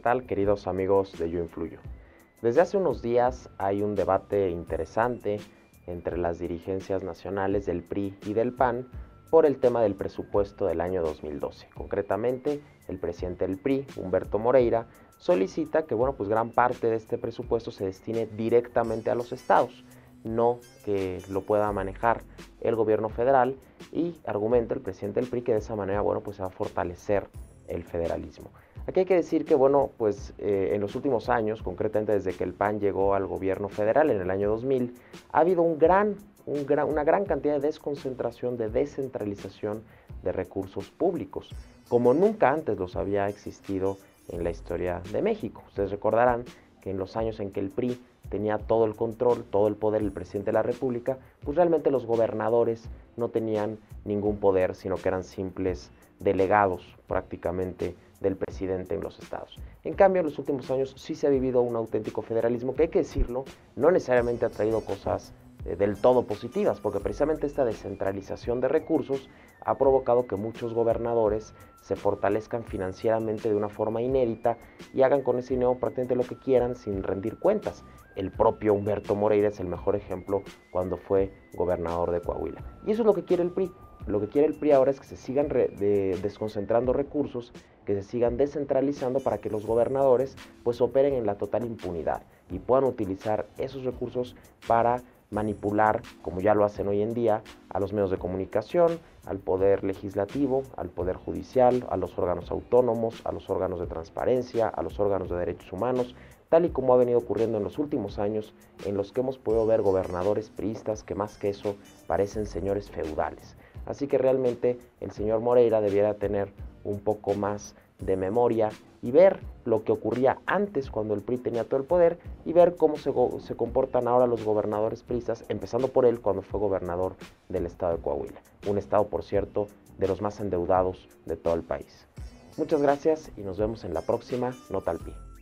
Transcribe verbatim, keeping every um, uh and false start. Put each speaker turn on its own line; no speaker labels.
tal, queridos amigos de Yo Influyo? Desde hace unos días hay un debate interesante entre las dirigencias nacionales del P R I y del P A N por el tema del presupuesto del año dos mil doce. Concretamente, el presidente del P R I, Humberto Moreira, solicita que, bueno, pues gran parte de este presupuesto se destine directamente a los estados, no que lo pueda manejar el gobierno federal, y argumenta el presidente del P R I que de esa manera, bueno, pues se va a fortalecer el federalismo. Aquí hay que decir que, bueno, pues eh, en los últimos años, concretamente desde que el P A N llegó al gobierno federal en el año dos mil, ha habido un gran, un gran, una gran cantidad de desconcentración, de descentralización de recursos públicos, como nunca antes los había existido en la historia de México. Ustedes recordarán que en los años en que el P R I tenía todo el control, todo el poder, el presidente de la República, pues realmente los gobernadores no tenían ningún poder, sino que eran simples delegados prácticamente del presidente en los estados. En cambio, en los últimos años sí se ha vivido un auténtico federalismo que, hay que decirlo, no necesariamente ha traído cosas eh, del todo positivas, porque precisamente esta descentralización de recursos ha provocado que muchos gobernadores se fortalezcan financieramente de una forma inédita y hagan con ese dinero prácticamente lo que quieran sin rendir cuentas. El propio Humberto Moreira es el mejor ejemplo cuando fue gobernador de Coahuila. Y eso es lo que quiere el P R I. Lo que quiere el P R I ahora es que se sigan re, de, desconcentrando recursos, que se sigan descentralizando para que los gobernadores pues operen en la total impunidad y puedan utilizar esos recursos para manipular, como ya lo hacen hoy en día, a los medios de comunicación, al poder legislativo, al poder judicial, a los órganos autónomos, a los órganos de transparencia, a los órganos de derechos humanos, tal y como ha venido ocurriendo en los últimos años, en los que hemos podido ver gobernadores priistas que más que eso parecen señores feudales. Así que realmente el señor Moreira debiera tener un poco más de memoria y ver lo que ocurría antes cuando el P R I tenía todo el poder y ver cómo se, se comportan ahora los gobernadores priistas, empezando por él cuando fue gobernador del estado de Coahuila. Un estado, por cierto, de los más endeudados de todo el país. Muchas gracias y nos vemos en la próxima Nota al Pie.